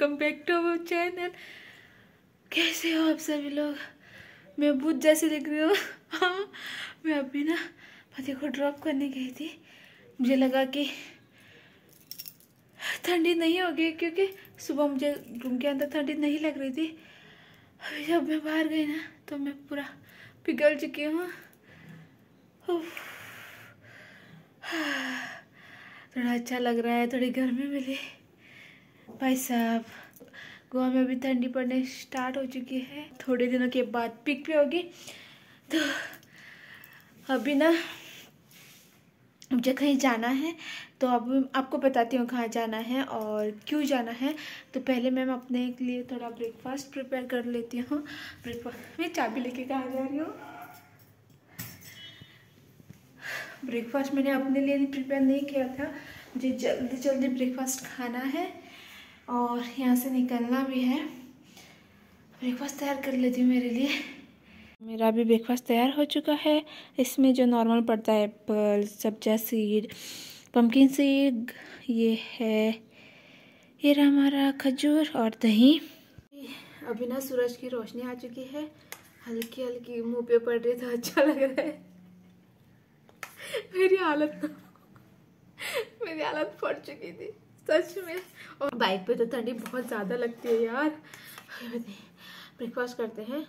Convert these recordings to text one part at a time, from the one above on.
Welcome back to our channel. कैसे हो आप सभी लोग? मैं भूत जैसी दिख रही हूँ। हाँ, मैं अभी ना पति को ड्रॉप करने गई थी। मुझे लगा कि ठंडी नहीं होगी क्योंकि सुबह मुझे रूम के अंदर ठंडी नहीं लग रही थी। अभी जब मैं बाहर गई ना तो मैं पूरा पिघल चुकी हूँ। थोड़ा अच्छा लग रहा है, थोड़ी गर्मी मिली। भाई साहब, गोवा में अभी ठंडी पड़ने स्टार्ट हो चुकी है, थोड़े दिनों के बाद पीक पे होगी। तो अभी ना मुझे कहीं जाना है, तो अब आपको बताती हूँ कहाँ जाना है और क्यों जाना है। तो पहले मैं अपने लिए थोड़ा ब्रेकफास्ट प्रिपेयर कर लेती हूँ। ब्रेकफास्ट मैं चाबी लेके कहाँ जा रही हूँ। ब्रेकफास्ट मैंने अपने लिए प्रिपेयर नहीं किया था, मुझे जल्दी जल्दी ब्रेकफास्ट खाना है और यहाँ से निकलना भी है। ब्रेकफास्ट तैयार कर लेती हूँ मेरे लिए। मेरा भी ब्रेकफास्ट तैयार हो चुका है। इसमें जो नॉर्मल पड़ता है apple, sabja seed, pumpkin seed, ये है, ये रहा हमारा खजूर और दही। अभी ना सूरज की रोशनी आ चुकी है, हल्की हल्की मुंह पे पड़ रही, तो अच्छा लग रहा है। मेरी हालत फट चुकी थी सच में। और बाइक पे तो ठंडी बहुत ज़्यादा लगती है यार। ब्रेकफास्ट करते हैं।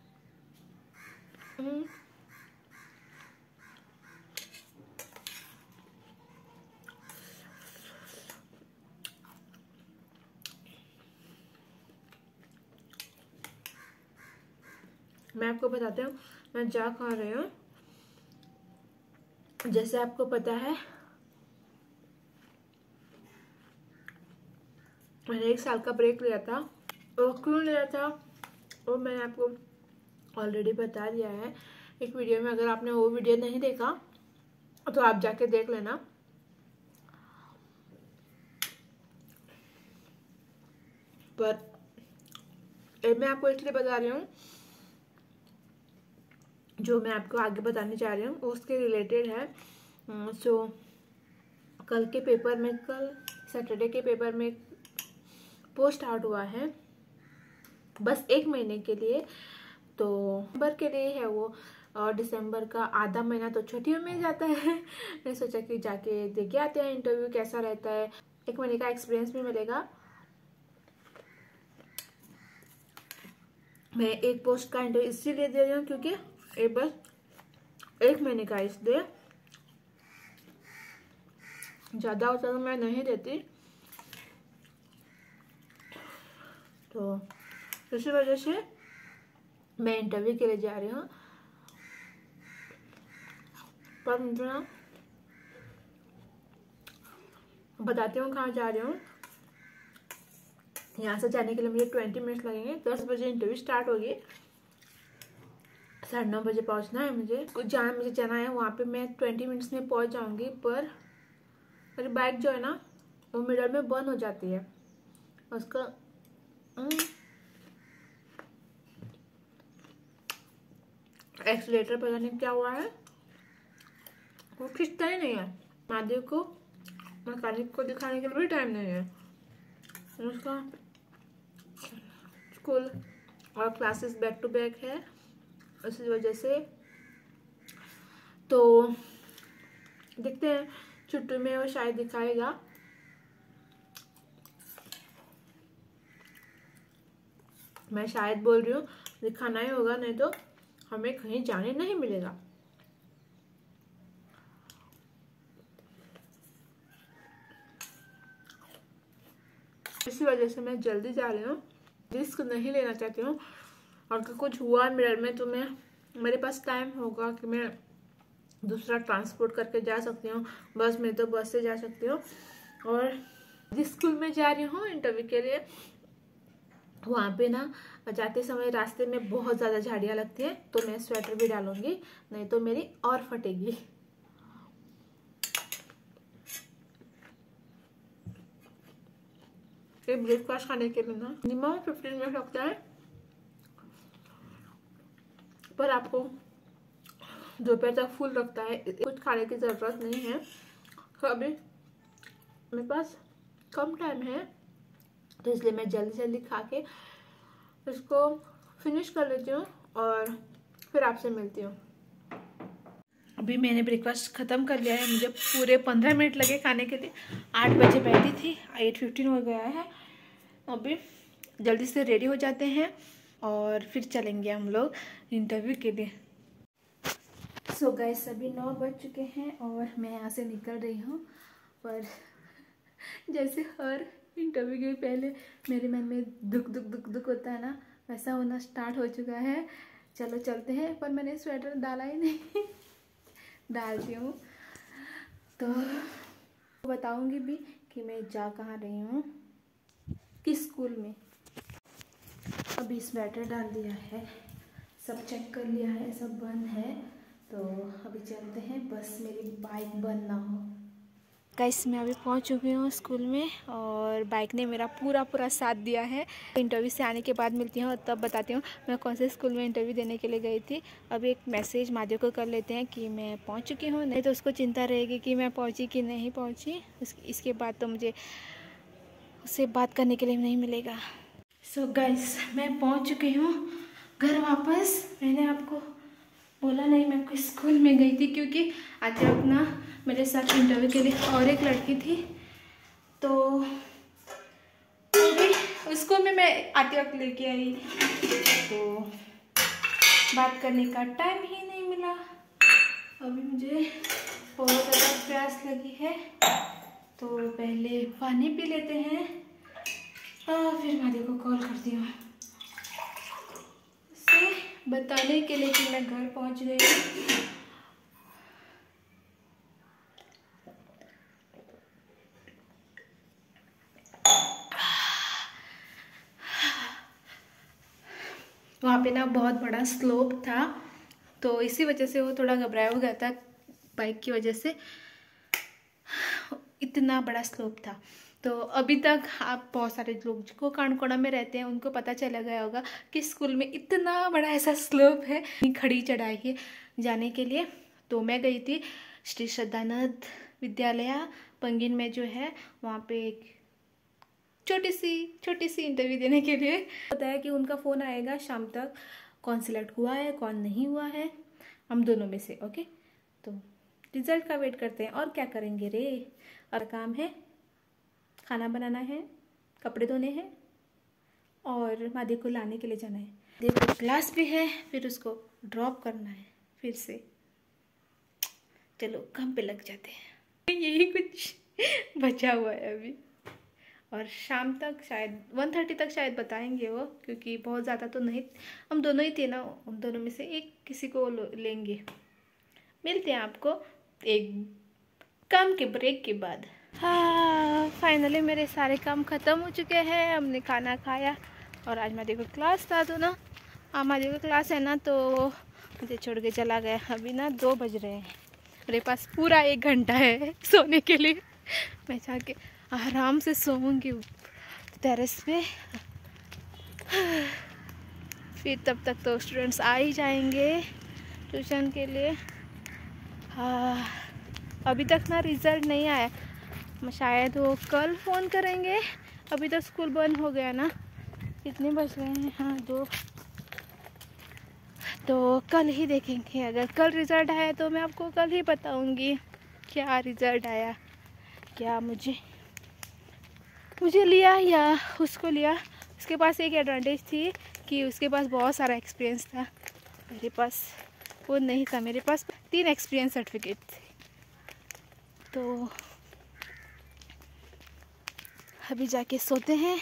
मैं आपको बताती हूँ मैं जा खा रही हूँ। जैसे आपको पता है मैंने 1 साल का ब्रेक लिया था, और क्यों लिया था वो मैंने आपको ऑलरेडी बता दिया है एक वीडियो में। अगर आपने वो वीडियो नहीं देखा तो आप जाके देख लेना। पर मैं आपको इसलिए बता रही हूँ, जो मैं आपको आगे बताने जा रही हूँ उसके रिलेटेड है। सो कल के पेपर में, कल सैटरडे के पेपर में पोस्ट आउट हुआ है, बस 1 महीने के लिए। तो दिसंबर के लिए है वो, और दिसंबर का आधा महीना तो छुट्टियों में जाता है। मैंने सोचा कि जाके देख आते हैं इंटरव्यू कैसा रहता है, 1 महीने का एक्सपीरियंस भी मिलेगा। मैं एक पोस्ट का इंटरव्यू इसीलिए दे रही हूँ क्योंकि ये बस 1 महीने का, इसलिए ज़्यादा होता तो मैं नहीं देती। तो इसी वजह से मैं इंटरव्यू के लिए जा रही हूँ। पर मुझे ना बताती हूँ कहाँ जा रही हूँ। यहाँ से जाने के लिए मुझे 20 मिनट लगेंगे। 10 बजे इंटरव्यू स्टार्ट होगी, 9:30 बजे पहुँचना है मुझे। मुझे जाना है वहाँ पे, मैं 20 मिनट्स में पहुँच जाऊँगी। पर मेरी बाइक जो है ना वो मिडल में बंद हो जाती है, उसका एक्सीलेटर पता नहीं क्या हुआ है, वो खींचता ही नहीं है। महादेव को मैकेनिक को दिखाने के लिए भी टाइम नहीं है। उसका स्कूल और क्लासेस बैक टू बैक है, इसी वजह से। तो देखते हैं छुट्टी में वो शायद दिखाएगा। मैं शायद बोल रही हूँ, दिखाना ही होगा, नहीं तो हमें कहीं जाने नहीं मिलेगा। इसी वजह से मैं जल्दी जा रही हूँ, रिस्क नहीं लेना चाहती हूँ। और कुछ हुआ मिडल में तो मेरे पास टाइम होगा कि मैं दूसरा ट्रांसपोर्ट करके जा सकती हूँ। बस में तो बस से जा सकती हूँ। और जिस स्कूल में जा रही हूँ इंटरव्यू के लिए, वहाँ पे ना जाते समय रास्ते में बहुत ज़्यादा झाड़ियाँ लगती हैं, तो मैं स्वेटर भी डालूंगी, नहीं तो मेरी और फटेगी। ब्रेकफास्ट खाने के लिए ना मिनिमम 15 मिनट लगता है, पर आपको दोपहर तक फुल रखता है, कुछ खाने की ज़रूरत नहीं है। तो अभी मेरे पास कम टाइम है, तो इसलिए मैं जल्दी जल्दी खा के इसको फिनिश कर लेती हूँ और फिर आपसे मिलती हूँ। अभी मैंने ब्रेकफास्ट ख़त्म कर लिया है। मुझे पूरे 15 मिनट लगे खाने के लिए। 8 बजे बैठी थी, 8:15 हो गया है। अभी जल्दी से रेडी हो जाते हैं और फिर चलेंगे हम लोग इंटरव्यू के लिए। सो गाइस अभी 9 बज चुके हैं और मैं यहाँ से निकल रही हूँ। पर जैसे हर इंटरव्यू के पहले मेरे मन में दुख दुख दुख दुख होता है ना, वैसा होना स्टार्ट हो चुका है। चलो चलते हैं। पर मैंने स्वेटर डाला ही नहीं डालती हूँ तो बताऊँगी भी कि मैं जा कहाँ रही हूँ, किस स्कूल में। अभी स्वेटर डाल दिया है, सब चेक कर लिया है, सब बंद है। तो अभी चलते हैं, बस मेरी बाइक बंद ना हो। गाइस मैं अभी पहुंच चुकी हूँ स्कूल में और बाइक ने मेरा पूरा साथ दिया है। इंटरव्यू से आने के बाद मिलती हूँ और तब बताती हूँ मैं कौन से स्कूल में इंटरव्यू देने के लिए गई थी। अभी एक मैसेज माधव को कर लेते हैं कि मैं पहुँच चुकी हूँ, नहीं तो उसको चिंता रहेगी कि मैं पहुँची कि नहीं पहुँची। इसके बाद तो मुझे उससे बात करने के लिए नहीं मिलेगा। सो गाइस मैं पहुँच चुकी हूँ घर वापस। मैंने आपको बोला नहीं, मैं आपको स्कूल में गई थी क्योंकि आज अपना मेरे साथ इंटरव्यू के लिए और एक लड़की थी, तो उसको मैं आते वक्त लेके आई, तो बात करने का टाइम ही नहीं मिला। अभी मुझे बहुत ज़्यादा प्यास लगी है, तो पहले पानी पी लेते हैं और फिर मादी को कॉल करती हूँ उसे बताने के लिए कि मैं घर पहुँच गई हूँ। वहाँ पे ना बहुत बड़ा स्लोप था, तो इसी वजह से वो थोड़ा घबराया हो गया था बाइक की वजह से। इतना बड़ा स्लोप था। तो अभी तक आप बहुत सारे लोग जो कांडकोड़ा में रहते हैं उनको पता चला गया होगा कि स्कूल में इतना बड़ा ऐसा स्लोप है, खड़ी चढ़ाई है जाने के लिए। तो मैं गई थी श्री श्रद्धानंद विद्यालय पंगिन में जो है, वहाँ पे एक छोटी सी इंटरव्यू देने के लिए। बताया कि उनका फ़ोन आएगा शाम तक, कौन सिलेक्ट हुआ है कौन नहीं हुआ है, हम दोनों में से। ओके, तो रिजल्ट का वेट करते हैं। और क्या करेंगे रे, और काम है, खाना बनाना है, कपड़े धोने हैं और मादी को लाने के लिए जाना है। देखो क्लास भी है, फिर उसको ड्रॉप करना है फिर से। चलो काम पे लग जाते हैं। यही कुछ बचा हुआ है अभी, और शाम तक शायद 1:30 तक शायद बताएंगे वो, क्योंकि बहुत ज़्यादा तो नहीं, हम दोनों ही थे ना, उन दोनों में से एक किसी को लेंगे। मिलते हैं आपको एक काम के ब्रेक के बाद। हाँ फाइनली मेरे सारे काम ख़त्म हो चुके हैं। हमने खाना खाया और आज मादी को क्लास था, तो ना मादी को क्लास है ना, तो मुझे छोड़ के चला गया। अभी ना 2 बज रहे हैं, मेरे पास पूरा 1 घंटा है सोने के लिए। मैं जाके आराम से सोऊंगी टेरेस पे। फिर तब तक तो स्टूडेंट्स आ ही जाएंगे ट्यूशन के लिए। अभी तक ना रिज़ल्ट नहीं आया, शायद वो कल फ़ोन करेंगे। अभी तो स्कूल बंद हो गया ना, कितने बज रहे हैं, हाँ 2, तो कल ही देखेंगे। अगर कल रिज़ल्ट आया तो मैं आपको कल ही बताऊंगी क्या रिज़ल्ट आया, क्या मुझे लिया या उसको लिया। उसके पास एक एडवांटेज थी कि उसके पास बहुत सारा एक्सपीरियंस था, मेरे पास वो नहीं था। मेरे पास 3 एक्सपीरियंस सर्टिफिकेट थे। तो अभी जाके सोते हैं।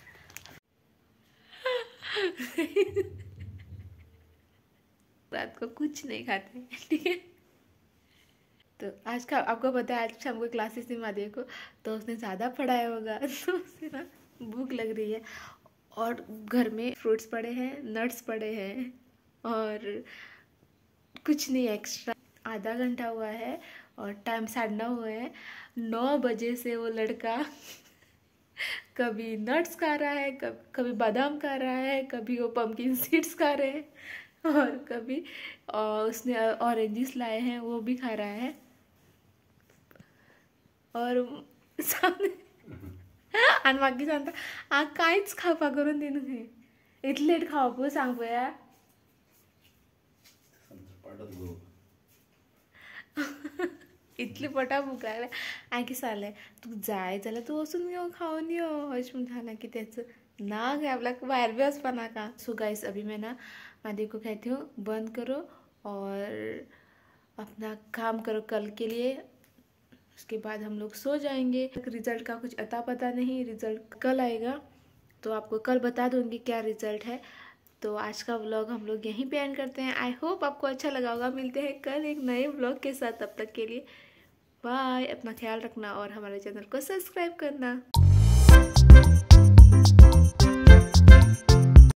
रात को कुछ नहीं खाते, ठीक है। तो आज का आपको पता है, आज शाम को क्लासेस थी माधव को, तो उसने ज़्यादा पढ़ाया होगा, तो उसे ना भूख लग रही है। और घर में फ्रूट्स पड़े हैं, नट्स पड़े हैं और कुछ नहीं एक्स्ट्रा। आधा घंटा हुआ है और टाइम 9:30 हुए हैं। 9 बजे से वो लड़का कभी नट्स खा रहा है, कभी बादाम खा रहा है, कभी वो पम्पकिन सीड्स खा रहे हैं और कभी उसने ऑरेंजेस लाए हैं वो भी खा रहा है। और सामने आणि मागे सांगता काहीच खावपा करून दिनू हे इतले लेट खावप सांग पया इतली पटा भूक लागल्या आणखी चाललंय तू जाय जाल्यार तू वचून घेऊन खाऊन यो हश म्हणून झाला की त्याचं ना गया आपला बाहर भी वचपाना का। सो गाइस अभी मैं ना मादी को कहती हूँ बंद करो और अपना काम करो कल के लिए, उसके बाद हम लोग सो जाएंगे। रिजल्ट का कुछ अता पता नहीं, रिजल्ट कल आएगा तो आपको कल बता दूंगी क्या रिजल्ट है। तो आज का व्लॉग हम लोग यहीं पे एंड करते हैं। आई होप आपको अच्छा लगा होगा। मिलते हैं कल एक नए व्लॉग के साथ, तब तक के लिए बाय। अपना ख्याल रखना और हमारे चैनल को सब्सक्राइब करना।